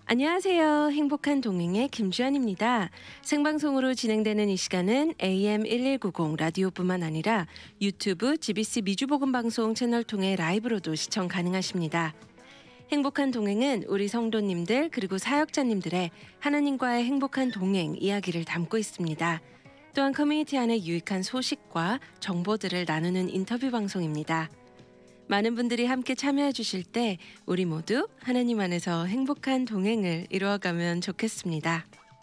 안녕하세요. 행복한 동행의 김주현입니다. 생방송으로 진행되는 이 시간은 AM 1190 라디오뿐만 아니라 유튜브 GBC 미주복음방송 채널 통해 라이브로도 시청 가능하십니다. 행복한 동행은 우리 성도님들 그리고 사역자님들의 하나님과의 행복한 동행 이야기를 담고 있습니다. 또한 커뮤니티 안에 유익한 소식과 정보들을 나누는 인터뷰 방송입니다. 많은 분들이 함께 참여해 주실 때 우리 모두 하나님 안에서 행복한 동행을 이루어가면 좋겠습니다.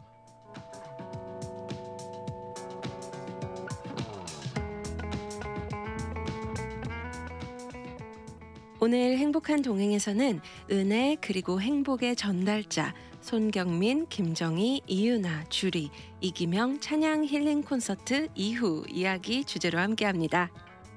오늘 행복한 동행에서는 은혜 그리고 행복의 전달자 손경민, 김정희, 이유나, 주리, 이기명 찬양 힐링 콘서트 이후 이야기 주제로 함께합니다.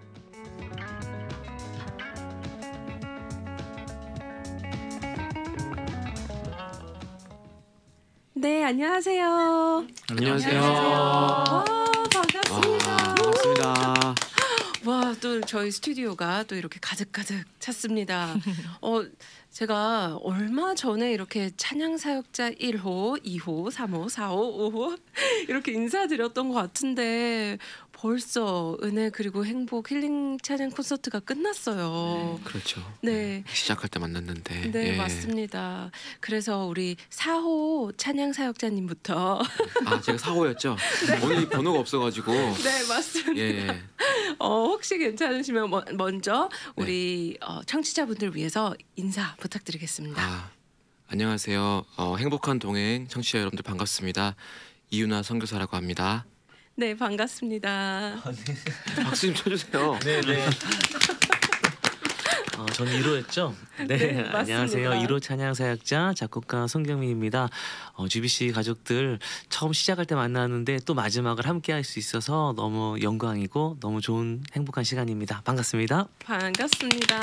네, 안녕하세요. 안녕하세요. 와, 반갑습니다. 반갑습니다. 와, 또 저희 스튜디오가 또 이렇게 가득가득 찼습니다. 제가 얼마 전에 이렇게 찬양 사역자 1호, 2호, 3호, 4호, 5호 이렇게 인사드렸던 것 같은데 벌써 은혜 그리고 행복 힐링 찬양 콘서트가 끝났어요. 그렇죠. 네. 시작할 때 만났는데. 네, 맞습니다. 그래서 우리 4호 찬양 사역자님부터 제가 4호였죠? 오늘 이 번호가 없어가지고. 네, 맞습니다. 예. 혹시 괜찮으시면 먼저 우리 청취자분들 위해서 인사 부탁드리겠습니다. 안녕하세요. 행복한 동행 청취자 여러분들 반갑습니다. 이유나 선교사라고 합니다. 네, 반갑습니다. 박수 좀 쳐주세요. 네네. 저는 1호였죠? 네, 안녕하세요. 맞습니다. 1호 찬양 사역자 작곡가 손경민입니다. GBC 가족들 처음 시작할 때 만났는데 또 마지막을 함께 할 수 있어서 너무 영광이고 너무 좋은 행복한 시간입니다. 반갑습니다. 반갑습니다.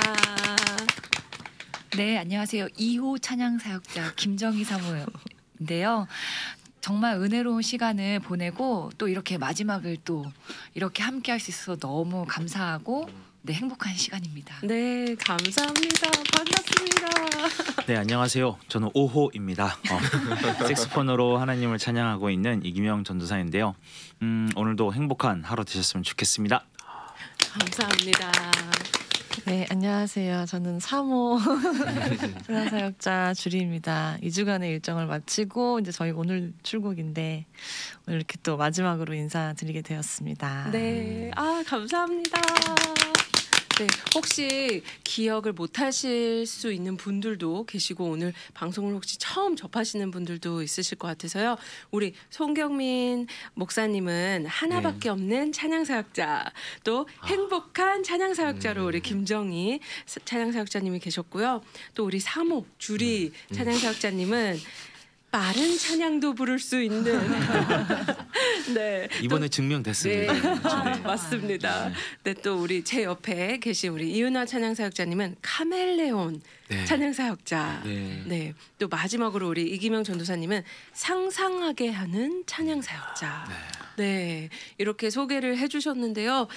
네, 안녕하세요. 2호 찬양 사역자 김정희 사모인데요. 정말 은혜로운 시간을 보내고 또 이렇게 마지막을 또 이렇게 함께 할 수 있어서 너무 감사하고 네, 행복한 시간입니다. 네, 감사합니다. 반갑습니다. 네, 안녕하세요. 저는 5호입니다. 색소폰으로 하나님을 찬양하고 있는 이기명 전도사인데요. 오늘도 행복한 하루 되셨으면 좋겠습니다. 감사합니다. 네, 안녕하세요. 저는 3호 찬양사역자 주리입니다. 2주간의 일정을 마치고 이제 저희 오늘 출국인데 오늘 이렇게 또 마지막으로 인사드리게 되었습니다. 네, 감사합니다. 네, 혹시 기억을 못 하실 수 있는 분들도 계시고 오늘 방송을 혹시 처음 접하시는 분들도 있으실 것 같아서요. 우리 손경민 목사님은 하나밖에 없는 찬양사역자, 또 행복한 찬양사역자로 우리 김정희 찬양사역자님이 계셨고요. 또 우리 3호 주리 찬양사역자님은 빠른 찬양도 부를 수 있는 네, 이번에 증명됐습니다. 네. 맞습니다. 네, 또 우리 제 옆에 계신 우리 이윤아 찬양사역자님은 카멜레온 찬양사역자. 네. 또 마지막으로 우리 이기명 전도사님은 상상하게 하는 찬양사역자. 네. 이렇게 소개를 해주셨는데요.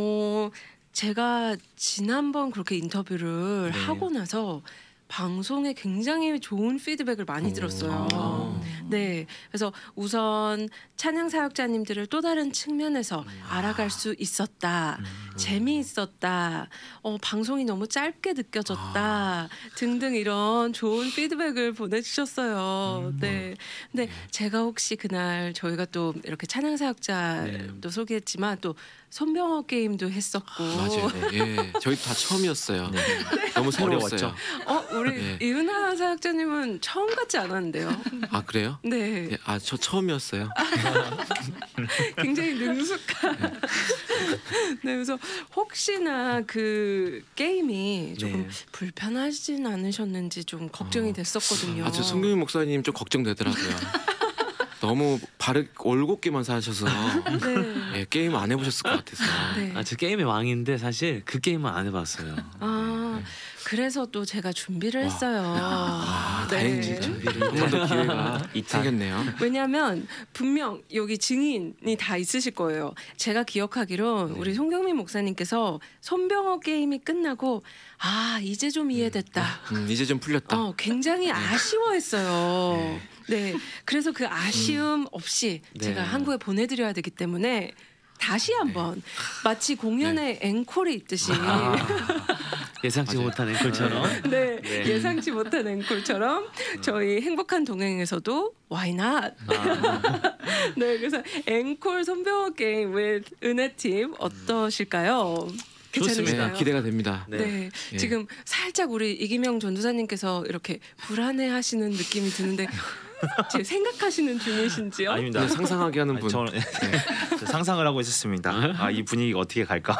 제가 지난번 그렇게 인터뷰를 하고 나서 방송에 굉장히 좋은 피드백을 많이 들었어요. 네, 그래서 우선 찬양 사역자님들을 또 다른 측면에서 알아갈 수 있었다, 재미있었다, 방송이 너무 짧게 느껴졌다 등등 이런 좋은 피드백을 보내주셨어요. 네, 근데 제가 혹시 그날 저희가 또 이렇게 찬양 사역자도 소개했지만 또 손병호 게임도 했었고. 맞아요. 예, 저희도 다 처음이었어요. 너무 새로웠어요. 우리 이은하 사역자님은 처음 같지 않았는데요. 그래요? 네. 저 처음이었어요. 굉장히 능숙한. 네, 그래서 혹시나 그 게임이 조금 불편하진 않으셨는지 좀 걱정이 됐었거든요. 저 손경민 목사님 좀 걱정되더라고요. 너무 올곧게만 사셔서 네. 예, 게임 안 해보셨을 것 같아서. 네. 저 게임의 왕인데 사실 그 게임은 안 해봤어요. 그래서 또 제가 준비를 했어요. 다행이지. 준비를 한 번 더 기회가 생겼네요. 왜냐하면 분명 여기 증인이 다 있으실 거예요. 제가 기억하기로 우리 송경민 목사님께서 손병호 게임이 끝나고 이제 좀 이해됐다. 이제 좀 풀렸다. 굉장히 아쉬워했어요. 네, 그래서 그 아쉬움 없이 제가 한국에 보내드려야 되기 때문에 다시 한번 마치 공연의 앵콜이 있듯이 예상치 못한 앵콜처럼 네, 예상치 못한 앵콜처럼 저희 행복한 동행에서도 Why not? 네, 그래서 앵콜 손병호 게임 with 은혜팀 어떠실까요? 좋습니다. 괜찮으세요? 기대가 됩니다. 네, 예. 지금 살짝 우리 이기명 전도사님께서 이렇게 불안해하시는 느낌이 드는데 지금 생각하시는 중이신지요? 아닙니다. 그냥 상상하게 하는 분. 저는 상상을 하고 있었습니다. 이 분위기가 어떻게 갈까?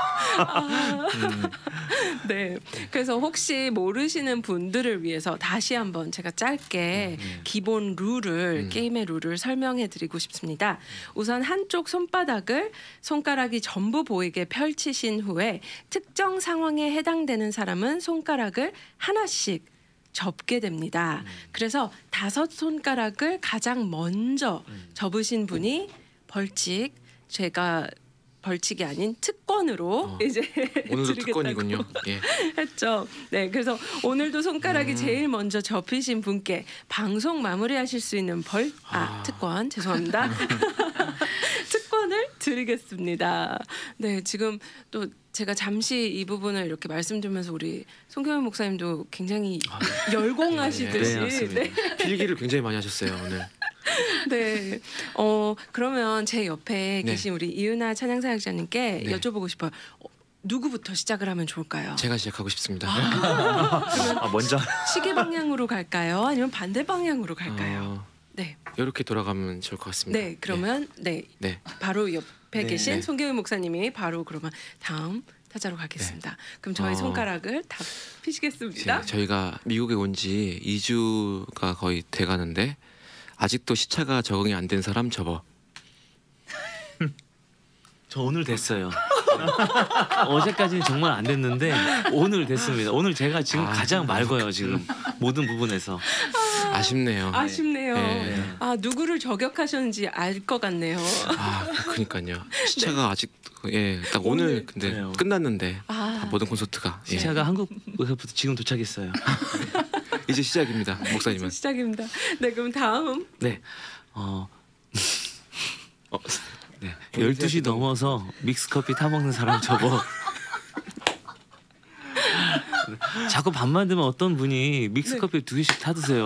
네, 그래서 혹시 모르시는 분들을 위해서 다시 한번 제가 짧게 기본 룰을 게임의 룰을 설명해드리고 싶습니다. 우선 한쪽 손바닥을 손가락이 전부 보이게 펼치신 후에 특정 상황에 해당되는 사람은 손가락을 하나씩 접게 됩니다. 그래서 5손가락을 가장 먼저 접으신 분이 벌칙, 제가 벌칙이 아닌 특권으로 이제 오늘도 드리겠다고 특권이군요. 예. 했죠. 네, 그래서 오늘도 손가락이 제일 먼저 접히신 분께 방송 마무리하실 수 있는 특권 죄송합니다. 특권을 드리겠습니다. 네, 지금 또 제가 잠시 이 부분을 이렇게 말씀드리면서 우리 송경민 목사님도 굉장히 열공하시듯이 네, 필기를 굉장히 많이 하셨어요 오늘. 네. 그러면 제 옆에 계신 우리 이은하 찬양사역자님께 여쭤보고 싶어요. 누구부터 시작을 하면 좋을까요? 제가 시작하고 싶습니다. 먼저 시계 방향으로 갈까요? 아니면 반대 방향으로 갈까요? 네. 이렇게 돌아가면 좋을 것 같습니다. 네. 그러면 바로 옆에 계신 송경민 목사님이 바로 그러면 다음 타자로 가겠습니다. 그럼 저희 손가락을 다 피시겠습니다. 저희가 미국에 온 지 2주가 거의 돼가는데 아직도 시차가 적응이 안 된 사람 접어. 저 오늘 됐어요. 어제까지는 정말 안 됐는데 오늘 됐습니다. 오늘 제가 지금 가장 맑아요. 지금 모든 부분에서. 아쉽네요. 아쉽네요. 네. 누구를 저격하셨는지 알 것 같네요. 그러니까요. 시차가 아직 딱 오늘 근데 끝났는데 모든 콘서트가 시차가 한국에서부터 지금 도착했어요. 이제 시작입니다, 목사님은. 이제 시작입니다. 네, 그럼 다음. 네. 12시 넘어서 믹스커피 타먹는 사람 접어. 자꾸 밤만 되면 어떤 분이 믹스커피를 2개씩 타드세요.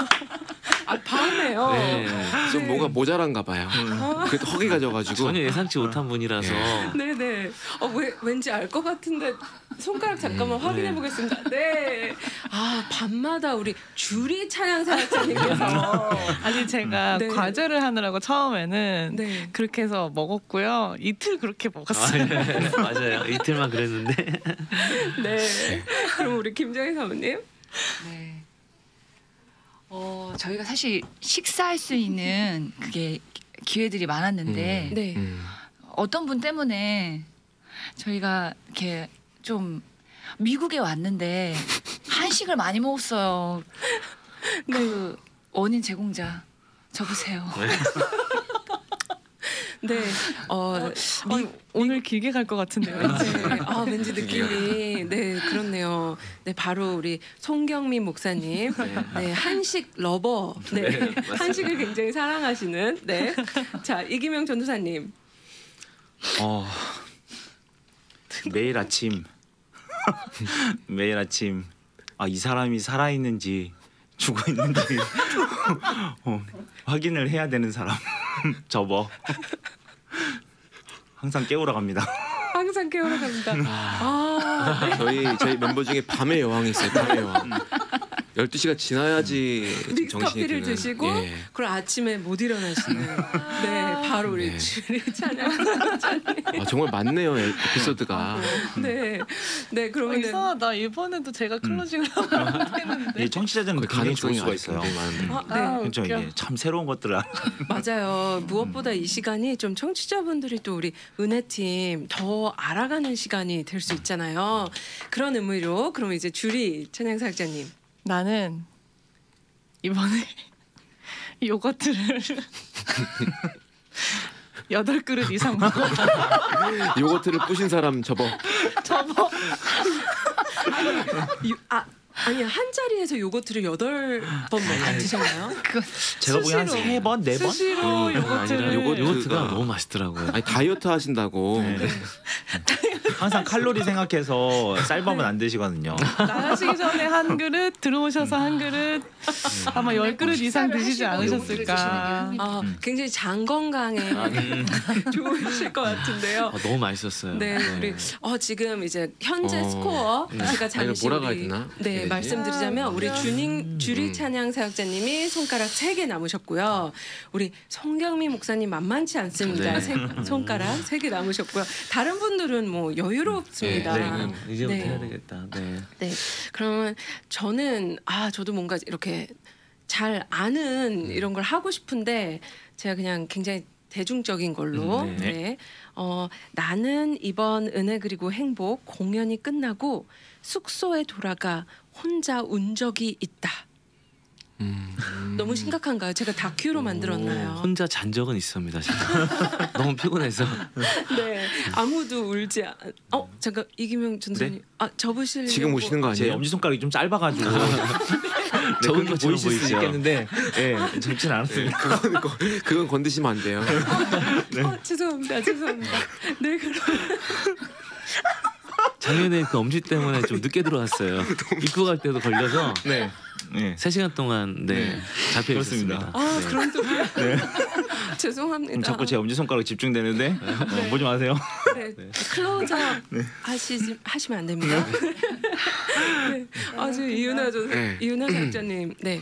밤에요. 네. 좀 뭐가 모자란가 봐요. 그 허기가 져가지고. 전혀 예상치 못한 분이라서. 네네. 왠지 알 것 같은데 손가락 잠깐만 확인해 보겠습니다. 네. 밤마다 우리 주리 찬양사역자님께서 아니 제가 과제를 하느라고 처음에는 그렇게 해서 먹었고요. 이틀 그렇게 먹었어요. 맞아요. 이틀만 그랬는데. 네. 그럼 우리 김정희 사모님. 네. 저희가 사실 식사할 수 있는 그게 기회들이 많았는데 어떤 분 때문에 저희가 이렇게 좀 미국에 왔는데 한식을 많이 먹었어요. 그 원인 제공자 저보세요. 네. 오늘 길게 갈 것 같은데요. 왠지 느낌이 그렇네요. 네, 바로 우리 송경민 목사님. 네, 한식 러버. 네. 한식을 굉장히 사랑하시는 자, 이기명 전도사님. 매일 아침 이 사람이 살아 있는지 죽어 있는지 확인을 해야 되는 사람 접어. 항상 깨우러 갑니다. 항상 깨우러 갑니다. 저희 멤버 중에 밤의 여왕이 있어요. 밤의 여왕. 12시가 지나야지 믹스커피를 드시고 예. 그리고 아침에 못 일어나시는 네 바로 우리 네. 주리 찬양사역자님. 정말 많네요 에피소드가. 네, 네 그러면 이상하다. 이번에도 제가 클로징을 하면 안 되는데. 이 청취자들은 굉장히 좋을 수가 있어요. 굉장히 많은데. 네. 그렇죠. 이게 참 새로운 것들을 맞아요. 무엇보다 이 시간이 좀 청취자분들이 또 우리 은혜팀 더 알아가는 시간이 될 수 있잖아요. 그런 의미로 그럼 이제 주리 찬양사역자님. 나는 이번에 요거트를 8그릇 이상 먹어. 요거트를 부신 사람 접어. 아니 한 자리에서 요거트를 8번 드셨나요? 제가 보기엔 한 3번, 4번? 수시로 요거트를. 요거트가 너무 맛있더라고요. 아니 다이어트 하신다고. 네. 항상 칼로리 생각해서 쌀밥은 안 드시거든요. 나가시기 전에 한 그릇, 들어오셔서 한 그릇, 아마 10그릇 이상 드시지 않으셨을까. 굉장히 장 건강에 좋으실 것 같은데요. 너무 맛있었어요. 네, 우리 지금 이제 현재 스코어 제가 잠시 뭐라고 해야 되나? 네, 말씀드리자면 우리 주리 찬양 사역자님이 손가락 3개 남으셨고요. 우리 송경미 목사님 만만치 않습니다. 손가락 3개 남으셨고요. 다른 분들은 뭐 여유롭습니다. 네, 이제부터 네. 해야 되겠다. 네. 네, 그러면 저는 저도 뭔가 이렇게 잘 아는 이런 걸 하고 싶은데 제가 그냥 굉장히 대중적인 걸로 네. 나는 이번 은혜 그리고 행복 공연이 끝나고 숙소에 돌아가 혼자 운 적이 있다. 너무 심각한가요? 제가 다큐로 만들었나요? 혼자 잔 적은 있습니다. 제가. 너무 피곤해서. 네, 아무도 울지 않. 잠깐 이기명 전사님, 접으실 지금 오시는 거 제 아니에요? 엄지 손가락이 좀 짧아가지고 적은 그렇게 것처럼 보이실 수 보이죠? 있겠는데, 예, 젊진 않았습니다. 그건 건드시면 안 돼요. 죄송합니다. 네, 그럼 작년에 그 엄지 때문에 좀 늦게 들어왔어요. 입구 갈 때도 걸려서 네, 네. 3시간 동안 잡혀 그렇습니다. 있었습니다. 네. 그런 소리야. 죄송합니다. 자꾸 제 엄지 손가락 집중되는데 보지 마세요. 네. 클로즈업 하시면 안 됩니다. 네. 아주 이윤아 작자님, 네.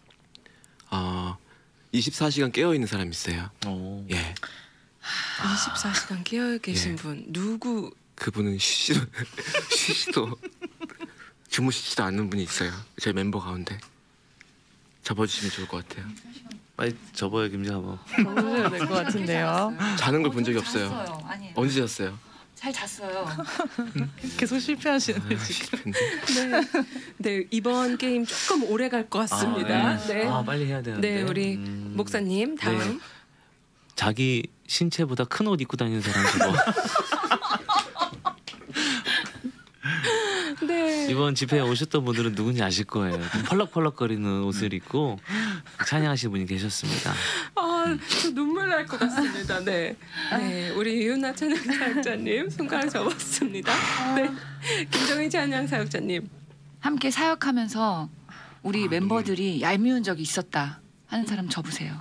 24시간 깨어 있는 사람 있어요. 예. 24시간 깨어 계신 분 누구? 그분은 쉬지도 주무시지도 않는 분이 있어요. 제 멤버 가운데 접어주시면 좋을 것 같아요. 빨리 접어요, 김자보. 접으셔야 될 것 같은데요. 자는 걸 본 적이 없어요. 잤어요. 아니에요. 언제 잤어요? 잘 잤어요. 계속 실패하시는데 지금. 네, 이번 게임 조금 오래 갈 것 같습니다. 네. 빨리 해야 되는데. 네, 우리 목사님 다음. 네. 자기 신체보다 큰 옷 입고 다니는 사람 저거. 네. 이번 집회에 오셨던 분들은 누군지 아실 거예요. 펄럭펄럭거리는 옷을 입고 찬양하시는 분이 계셨습니다. 저 눈물 날 것 같습니다. 네, 네, 우리 이윤아 찬양 사역자님 손가락 접었습니다. 네, 김정희 찬양 사역자님. 함께 사역하면서 우리 멤버들이 얄미운 적이 있었다 하는 사람 접으세요.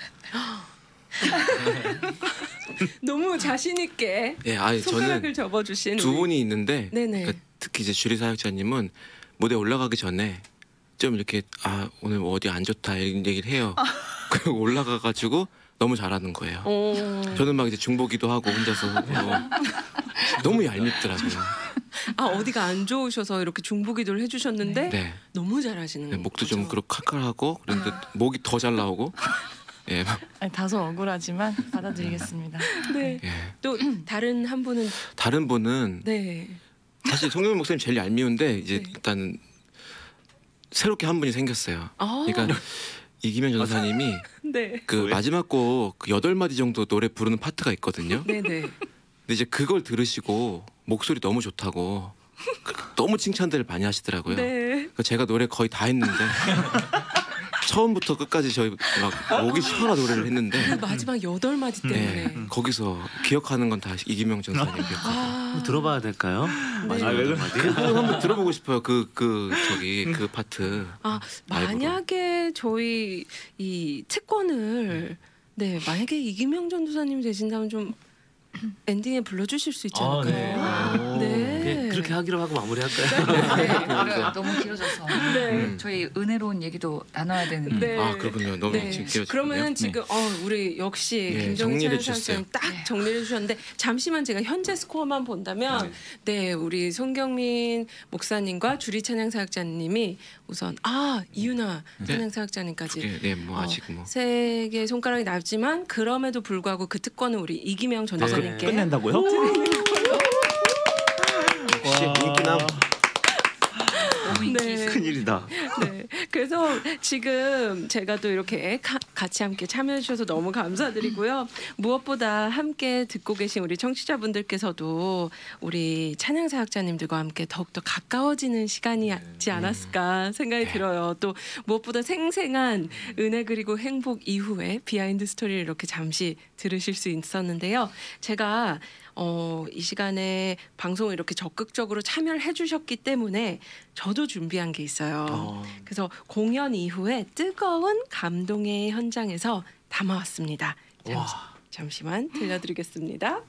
너무 자신 있게 손가락을 접어주신 두 분이 있는데 네네. 특히 이제 주리 사역자님은 무대 올라가기 전에 좀 이렇게 오늘 어디 안 좋다 이런 얘기를 해요. 그리고 올라가가지고 너무 잘하는 거예요. 저는 막 이제 중보기도 하고 혼자서 너무 얄밉더라고요. 어디가 안 좋으셔서 이렇게 중보기도를 해주셨는데 네. 너무 잘하시는 네, 목도 거죠. 좀 그렇고 칼칼하고 그런데 목이 더 잘 나오고. 예. 다소 억울하지만 받아들이겠습니다. 네. 예. 또 다른 한 분은 다른 분은 네. 사실 송영민 목사님 제일 얄미운데 이제 일단 새롭게 한 분이 생겼어요. 그러니까 이기면 전사님이 네. 그 마지막 곡 8마디 정도 노래 부르는 파트가 있거든요. 네네. 근데 이제 그걸 들으시고 목소리 너무 좋다고 너무 칭찬들을 많이 하시더라고요. 네. 제가 노래 거의 다 했는데 처음부터 끝까지 저희 막 목이 시원한 노래를 했는데 마지막 8마디 때문에. 네, 거기서 기억하는 건 다 이기명 전사님 기억하고. 들어봐야 될까요? 마지막 왜 마디. 그 부분 한번 들어보고 싶어요. 그 파트. 만약에 저희 이 특권을 만약에 이기명 전도사님 되신다면 좀 엔딩에 불러주실 수 있지 않을까요? 네. 네. 그렇게 하기로 하고 마무리할까요? 네. 너무 길어져서 저희 은혜로운 얘기도 나눠야 되는데. 아 그렇군요. 너무 지금 길어졌네요. 그러면 지금 우리 역시 김정희 찬양사역자님 딱 정리해 주셨는데 잠시만 제가 현재 스코어만 본다면 우리 손경민 목사님과 주리 찬양사역자님이 우선 이윤아 찬양사역자님까지 뭐 아직 뭐 3개의 손가락이 낮지만 그럼에도 불구하고 그 특권은 우리 이기명 전도사님께 끝낸다고요? 역시 인기남. 큰일이다. 네. 그래서 지금 제가 또 이렇게 같이 함께 참여해 주셔서 너무 감사드리고요. 무엇보다 함께 듣고 계신 우리 청취자분들께서도 우리 찬양사역자님들과 함께 더욱더 가까워지는 시간이지 않았을까 생각이 들어요. 또 무엇보다 생생한 은혜 그리고 행복 이후에 비하인드 스토리를 이렇게 잠시 들으실 수 있었는데요. 제가 이 시간에 방송을 이렇게 적극적으로 참여를 해주셨기 때문에 저도 준비한 게 있어요. 그래서 공연 이후에 뜨거운 감동의 현장에서 담아왔습니다. 잠시만 들려드리겠습니다.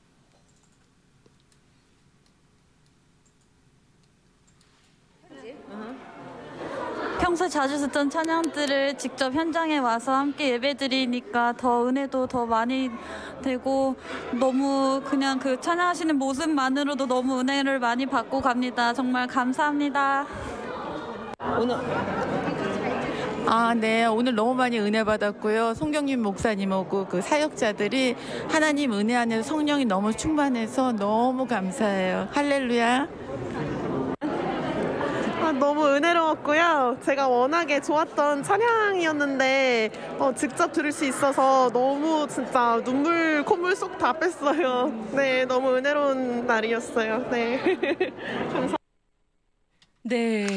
평소 자주 듣던 찬양들을 직접 현장에 와서 함께 예배드리니까 더 은혜도 더 많이 되고 너무 그냥 그 찬양하시는 모습만으로도 너무 은혜를 많이 받고 갑니다. 정말 감사합니다. 네. 오늘 너무 많이 은혜 받았고요. 송경민 목사님하고 그 사역자들이 하나님 은혜 안에서 성령이 너무 충만해서 너무 감사해요. 할렐루야. 너무 은혜로웠고요. 제가 워낙에 좋았던 찬양이었는데 직접 들을 수 있어서 너무 진짜 눈물 콧물 쏙 다 뺐어요. 네, 너무 은혜로운 날이었어요. 네. 감사합니다. 네.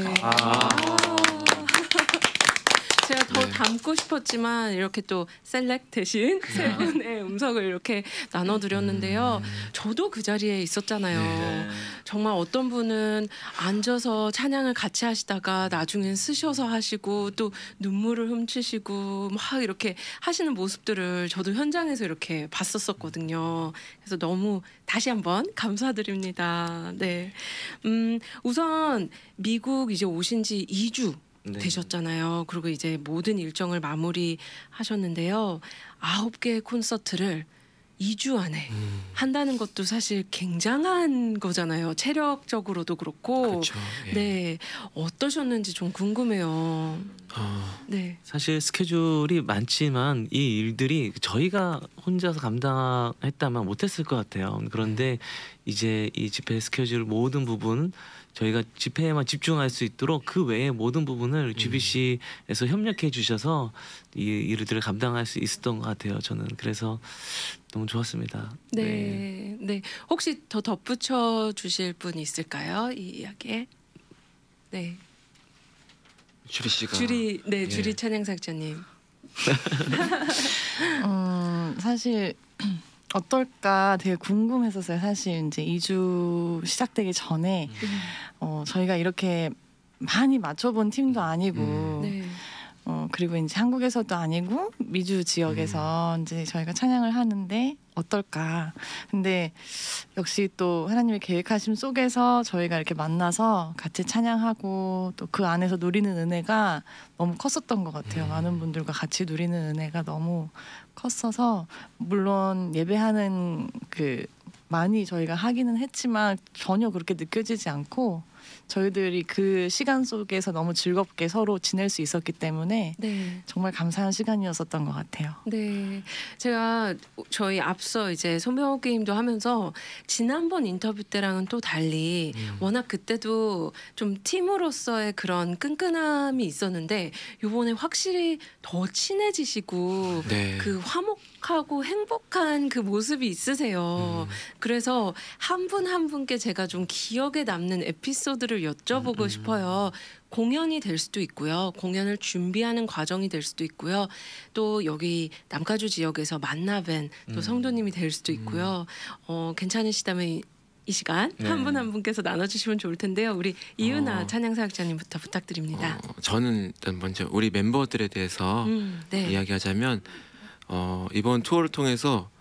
제가 더 담고 싶었지만 이렇게 또 셀렉 대신 세 분의 음성을 이렇게 나눠드렸는데요. 저도 그 자리에 있었잖아요. 정말 어떤 분은 앉아서 찬양을 같이 하시다가 나중엔 쓰셔서 하시고 또 눈물을 훔치시고 막 이렇게 하시는 모습들을 저도 현장에서 이렇게 봤었거든요. 그래서 너무 다시 한번 감사드립니다. 네. 우선 미국 이제 오신 지 2주 되셨잖아요. 그리고 이제 모든 일정을 마무리하셨는데요. 9개의 콘서트를 2주 안에 한다는 것도 사실 굉장한 거잖아요. 체력적으로도 그렇고. 그렇죠. 네, 어떠셨는지 좀 궁금해요. 네. 사실 스케줄이 많지만 이 일들이 저희가 혼자서 감당했다면 못했을 것 같아요. 그런데 이제 이 집회 스케줄 모든 부분 저희가 집회에만 집중할 수 있도록 그 외의 모든 부분을 GBC에서 협력해 주셔서 이 일들을 감당할 수 있었던 것 같아요. 저는 그래서 너무 좋았습니다. 네. 혹시 더 덧붙여 주실 분 있을까요? 이 이야기에. 네. 주리 씨가. 주리 찬양사역자님. 사실 어떨까 되게 궁금했었어요. 사실 이제 2주 시작되기 전에 저희가 이렇게 많이 맞춰본 팀도 아니고 그리고 이제 한국에서도 아니고 미주 지역에서 이제 저희가 찬양을 하는데 어떨까. 근데 역시 또 하나님의 계획하심 속에서 저희가 이렇게 만나서 같이 찬양하고 또 그 안에서 누리는 은혜가 너무 컸었던 것 같아요. 많은 분들과 같이 누리는 은혜가 너무 컸어서 물론 예배하는 그 많이 저희가 하기는 했지만 전혀 그렇게 느껴지지 않고 저희들이 그 시간 속에서 너무 즐겁게 서로 지낼 수 있었기 때문에 정말 감사한 시간이었었던 것 같아요. 네, 제가 저희 앞서 이제 소명 게임도 하면서 지난번 인터뷰 때랑은 또 달리 워낙 그때도 좀 팀으로서의 그런 끈끈함이 있었는데 이번에 확실히 더 친해지시고 그 화목하고 행복한 그 모습이 있으세요. 그래서 한 분 한 분께 제가 좀 기억에 남는 에피소드를 여쭤보고 싶어요. 공연이 될 수도 있고요. 공연을 준비하는 과정이 될 수도 있고요. 또 여기 남가주 지역에서 만나뵌 또 성도님이 될 수도 있고요. 괜찮으시다면 이 시간 한 분 한 분께서 나눠주시면 좋을 텐데요. 우리 이윤아 찬양사역자님부터 부탁드립니다. 저는 일단 먼저 우리 멤버들에 대해서 이야기하자면 이번 투어를 통해서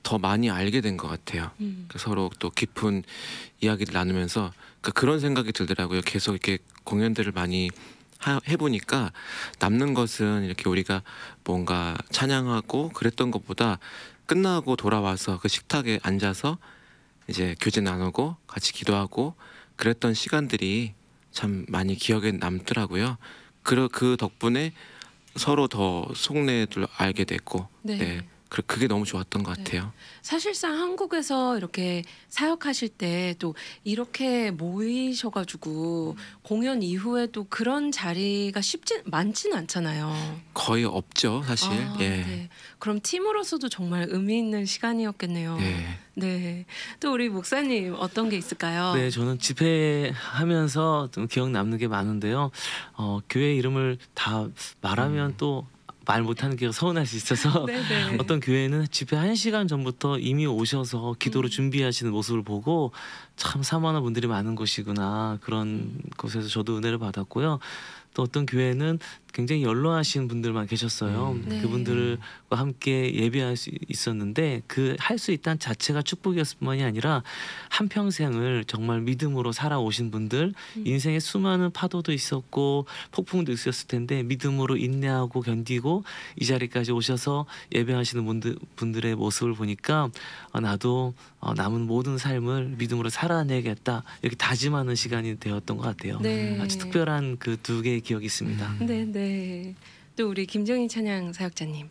더 많이 알게 된 것 같아요. 서로 또 깊은 이야기를 나누면서 그런 생각이 들더라고요. 계속 이렇게 공연들을 많이 해보니까 남는 것은 이렇게 우리가 뭔가 찬양하고 그랬던 것보다 끝나고 돌아와서 그 식탁에 앉아서 이제 교제 나누고 같이 기도하고 그랬던 시간들이 참 많이 기억에 남더라고요. 그 덕분에 서로 더 속내를 알게 됐고 네. 그게 너무 좋았던 것 같아요. 사실상 한국에서 이렇게 사역하실 때 또 이렇게 모이셔가지고 공연 이후에도 그런 자리가 많진 않잖아요. 거의 없죠, 사실. 예. 네. 그럼 팀으로서도 정말 의미 있는 시간이었겠네요. 네. 네. 또 우리 목사님 어떤 게 있을까요? 네, 저는 집회하면서 좀 기억 남는 게 많은데요. 교회 이름을 다 말하면 또 말 못하는 게 서운할 수 있어서 어떤 교회는 집회 1시간 전부터 이미 오셔서 기도로 준비하시는 모습을 보고 참 사모하는 분들이 많은 곳이구나 그런 곳에서 저도 은혜를 받았고요. 또 어떤 교회는 굉장히 연로하신 분들만 계셨어요. 그분들과 함께 예배할 수 있었는데 할 수 있다는 자체가 축복이었을 뿐만이 아니라 한평생을 정말 믿음으로 살아오신 분들 인생에 수많은 파도도 있었고 폭풍도 있었을 텐데 믿음으로 인내하고 견디고 이 자리까지 오셔서 예배하시는 분들의 모습을 보니까 나도 남은 모든 삶을 믿음으로 살아내겠다 이렇게 다짐하는 시간이 되었던 것 같아요. 아주 특별한 그 두 개의 기억이 있습니다. 네. 또 우리 김정희 찬양 사역자님.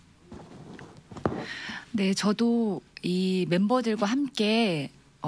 네, 저도 이 멤버들과 함께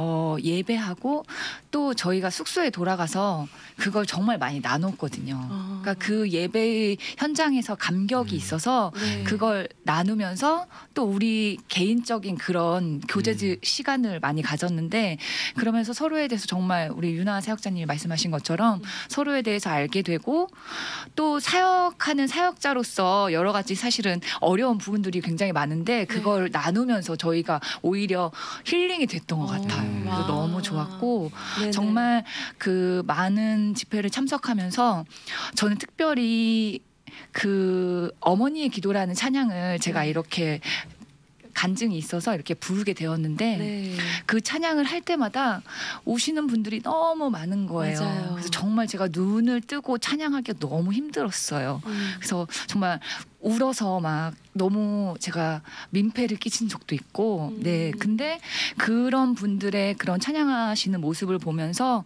예배하고 또 저희가 숙소에 돌아가서 그걸 정말 많이 나눴거든요. 그러니까 그 예배 현장에서 감격이 있어서 그걸 나누면서 또 우리 개인적인 그런 교제 시간을 많이 가졌는데 그러면서 서로에 대해서 정말 우리 유나 사역자님이 말씀하신 것처럼 서로에 대해서 알게 되고 또 사역하는 사역자로서 여러 가지 사실은 어려운 부분들이 굉장히 많은데 그걸 나누면서 저희가 오히려 힐링이 됐던 것 같아요. 그래서 너무 좋았고 정말 그 많은 집회를 참석하면서 저는 특별히 그 어머니의 기도라는 찬양을 제가 이렇게 간증이 있어서 이렇게 부르게 되었는데 그 찬양을 할 때마다 오시는 분들이 너무 많은 거예요. 맞아요. 그래서 정말 제가 눈을 뜨고 찬양하기가 너무 힘들었어요. 그래서 정말 울어서 막 너무 제가 민폐를 끼친 적도 있고 근데 그런 분들의 그런 찬양하시는 모습을 보면서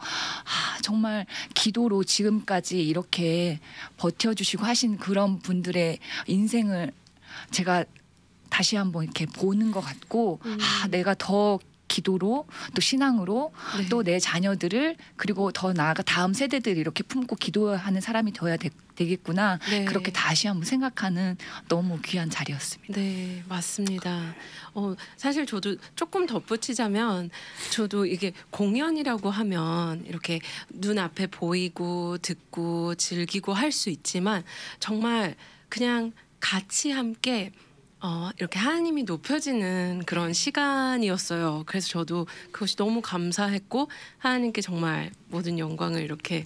정말 기도로 지금까지 이렇게 버텨주시고 하신 그런 분들의 인생을 제가 다시 한번 이렇게 보는 것 같고 내가 더 기도로 또 신앙으로 또 내 자녀들을 그리고 더 나아가 다음 세대들을 이렇게 품고 기도하는 사람이 되어야 되겠구나 그렇게 다시 한번 생각하는 너무 귀한 자리였습니다. 네, 맞습니다. 사실 저도 조금 덧붙이자면 저도 이게 공연이라고 하면 이렇게 눈앞에 보이고 듣고 즐기고 할 수 있지만 정말 그냥 같이 함께 이렇게 하나님이 높여지는 그런 시간이었어요. 그래서 저도 그것이 너무 감사했고 하나님께 정말 모든 영광을 이렇게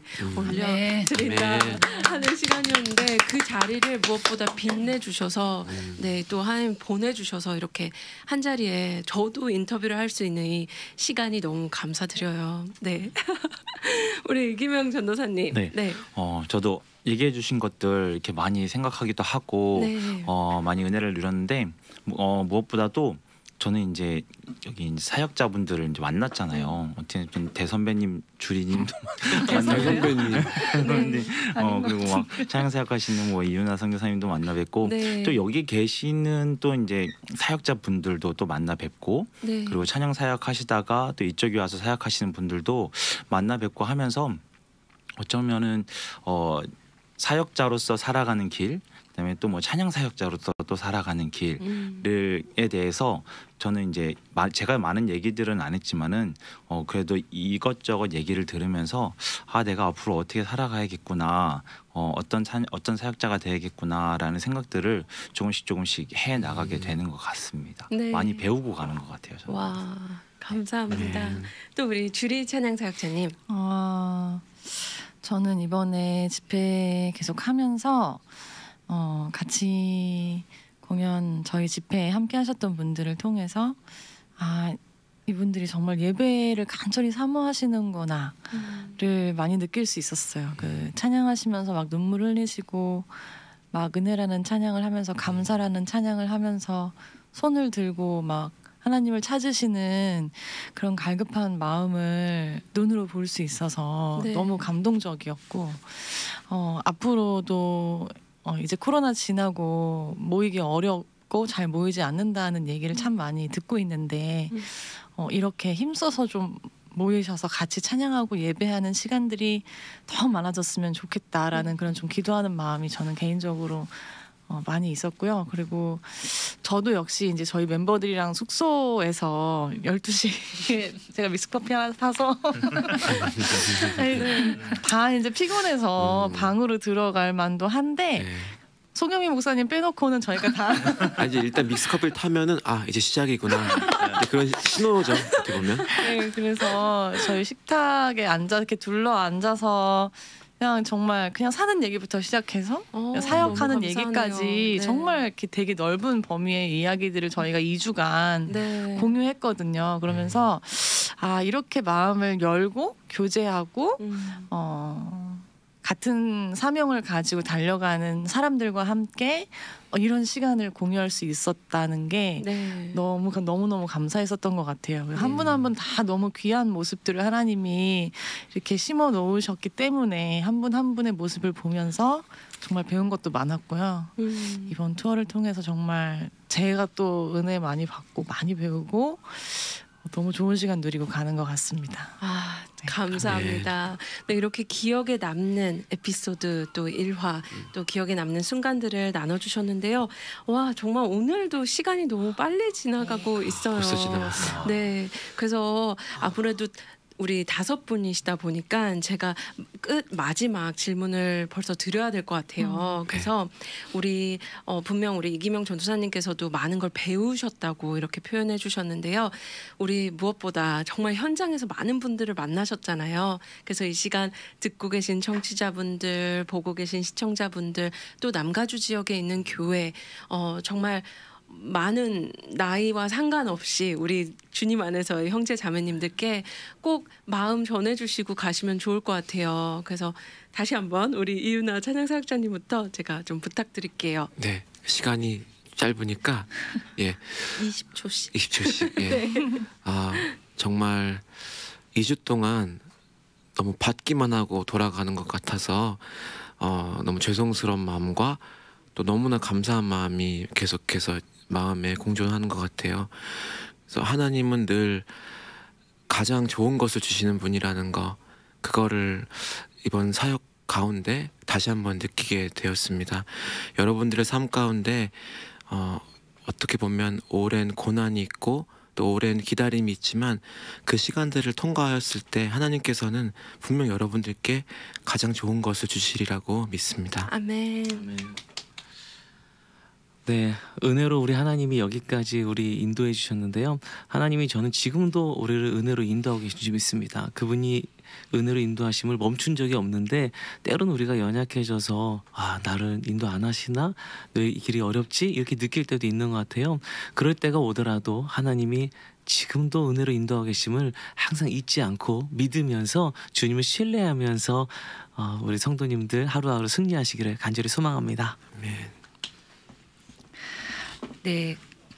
올려드린다 하는 시간이었는데 그 자리를 무엇보다 빛내주셔서 또 하나님 보내주셔서 이렇게 한 자리에 저도 인터뷰를 할 수 있는 이 시간이 너무 감사드려요. 네. 우리 이기명 전도사님. 저도 얘기해 주신 것들 이렇게 많이 생각하기도 하고 많이 은혜를 누렸는데 무엇보다도 저는 이제 여기 이제 사역자분들을 이제 만났잖아요. 어떻게 대선배님, 주리님도 대선배님, 그리고 막 찬양 사역하시는 뭐 이윤아 선교사님도 만나 뵙고 또 여기 계시는 또 이제 사역자분들도 또 만나 뵙고 그리고 찬양 사역하시다가 또 이쪽에 와서 사역하시는 분들도 만나 뵙고 하면서 어쩌면은 사역자로서 살아가는 길, 그다음에 또 뭐 찬양 사역자로서 또 살아가는 길에 대해서 저는 이제 제가 많은 얘기들은 안 했지만은 그래도 이것저것 얘기를 들으면서 내가 앞으로 어떻게 살아가야겠구나, 어떤 사역자가 되야겠구나라는 생각들을 조금씩 해 나가게 되는 것 같습니다. 많이 배우고 가는 것 같아요. 저는. 와, 감사합니다. 또 우리 주리 찬양 사역자님. 저는 이번에 집회 계속 하면서 같이 공연 저희 집회에 함께 하셨던 분들을 통해서 아 이분들이 정말 예배를 간절히 사모하시는구나를 많이 느낄 수 있었어요. 그 찬양하시면서 막 눈물 흘리시고 막 은혜라는 찬양을 하면서 감사라는 찬양을 하면서 손을 들고 막 하나님을 찾으시는 그런 갈급한 마음을 눈으로 볼 수 있어서 네. 너무 감동적이었고 앞으로도 이제 코로나 지나고 모이기 어렵고 잘 모이지 않는다는 얘기를 참 많이 듣고 있는데 이렇게 힘써서 좀 모이셔서 같이 찬양하고 예배하는 시간들이 더 많아졌으면 좋겠다라는 그런 좀 기도하는 마음이 저는 개인적으로 많이 있었고요. 그리고 저도 역시 이제 저희 멤버들이랑 숙소에서 12시에 제가 믹스커피 하나 사서 다 이제 피곤해서 방으로 들어갈 만도 한데 송영민 목사님 빼놓고는 저희가 다 이제 일단 믹스커피를 타면은 이제 시작이구나. 그런 신호죠. 어떻게 보면. 네, 그래서 저희 식탁에 이렇게 둘러 앉아서 그냥 정말 그냥 사는 얘기부터 시작해서 사역하는 얘기까지 네. 정말 이렇게 되게 넓은 범위의 이야기들을 저희가 2주간 네. 공유했거든요. 그러면서 이렇게 마음을 열고 교제하고 같은 사명을 가지고 달려가는 사람들과 함께 이런 시간을 공유할 수 있었다는 게 네. 너무너무 감사했었던 것 같아요. 한 분 한 분 다 너무 귀한 모습들을 하나님이 이렇게 심어 놓으셨기 때문에 한 분 한 분의 모습을 보면서 정말 배운 것도 많았고요. 이번 투어를 통해서 정말 제가 또 은혜 많이 받고 많이 배우고 너무 좋은 시간 누리고 가는 것 같습니다. 감사합니다. 네, 이렇게 기억에 남는 에피소드 또 일화 또 기억에 남는 순간들을 나눠주셨는데요. 와 정말 오늘도 시간이 너무 빨리 지나가고 있어요. 벌써 지나갔어요. 네, 그래서 아무래도 우리 5분이시다 보니까 제가 마지막 질문을 벌써 드려야 될 것 같아요. 그래서 우리 분명 우리 이기명 전도사님께서도 많은 걸 배우셨다고 이렇게 표현해 주셨는데요. 우리 무엇보다 정말 현장에서 많은 분들을 만나셨잖아요. 그래서 이 시간 듣고 계신 청취자분들, 보고 계신 시청자분들, 또 남가주 지역에 있는 교회 정말 많은 나이와 상관없이 우리 주님 안에서의 형제 자매님들께 꼭 마음 전해주시고 가시면 좋을 것 같아요. 그래서 다시 한번 우리 이윤아 찬양사역자님부터 제가 좀 부탁드릴게요. 네, 시간이 짧으니까 20초씩. 20초씩. 예. 정말 2주 동안 너무 받기만 하고 돌아가는 것 같아서 너무 죄송스러운 마음과 또 너무나 감사한 마음이 계속해서 마음에 공존하는 것 같아요. 그래서 하나님은 늘 가장 좋은 것을 주시는 분이라는 거, 그거를 이번 사역 가운데 다시 한번 느끼게 되었습니다. 여러분들의 삶 가운데 어떻게 보면 오랜 고난이 있고 또 오랜 기다림이 있지만 그 시간들을 통과하였을 때 하나님께서는 분명 여러분들께 가장 좋은 것을 주시리라고 믿습니다. 아멘. 네, 은혜로 우리 하나님이 여기까지 우리 인도해 주셨는데요. 하나님이 저는 지금도 우리를 은혜로 인도하고 계신 줄 믿습니다. 그분이 은혜로 인도하심을 멈춘 적이 없는데 때로는 우리가 연약해져서 나를 인도 안 하시나? 왜 이 길이 어렵지? 이렇게 느낄 때도 있는 것 같아요. 그럴 때가 오더라도 하나님이 지금도 은혜로 인도하고 계심을 항상 잊지 않고 믿으면서 주님을 신뢰하면서 우리 성도님들 하루하루 승리하시기를 간절히 소망합니다. 아멘. 네,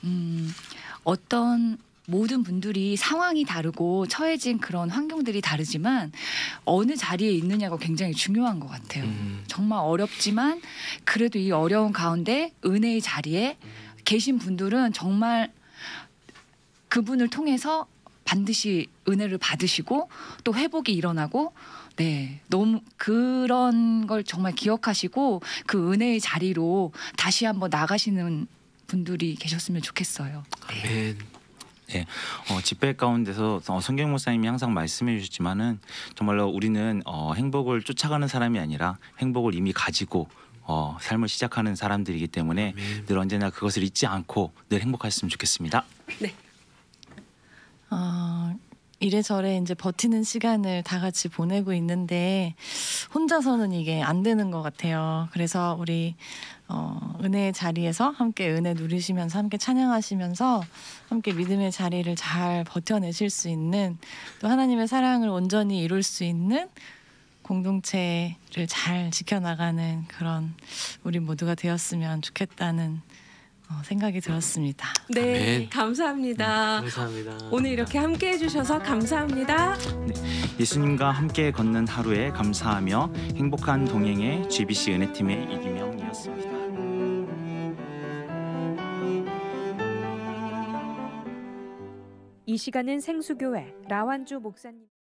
어떤 모든 분들이 상황이 다르고 처해진 그런 환경들이 다르지만 어느 자리에 있느냐가 굉장히 중요한 것 같아요. 정말 어렵지만 그래도 이 어려운 가운데 은혜의 자리에 계신 분들은 정말 그분을 통해서 반드시 은혜를 받으시고 또 회복이 일어나고 너무 그런 걸 정말 기억하시고 그 은혜의 자리로 다시 한번 나가시는 분들이 계셨으면 좋겠어요. 아멘. 네, 집회 가운데서 성경 목사님이 항상 말씀해 주셨지만은 정말로 우리는 행복을 쫓아가는 사람이 아니라 행복을 이미 가지고 삶을 시작하는 사람들이기 때문에 늘 언제나 그것을 잊지 않고 늘 행복하셨으면 좋겠습니다. 네. 이래저래 이제 버티는 시간을 다 같이 보내고 있는데 혼자서는 이게 안 되는 것 같아요. 그래서 우리 은혜의 자리에서 함께 은혜 누리시면서 함께 찬양하시면서 함께 믿음의 자리를 잘 버텨내실 수 있는 또 하나님의 사랑을 온전히 이룰 수 있는 공동체를 잘 지켜나가는 그런 우리 모두가 되었으면 좋겠다는 생각이 들었습니다. 네, 아멘. 감사합니다. 감사합니다. 오늘 이렇게 함께 해주셔서 감사합니다. 네, 예수님과 함께 걷는 하루에 감사하며 행복한 동행의 GBC 은혜팀의 이기명이었습니다. 이 시간은 생수교회 라완주 목사님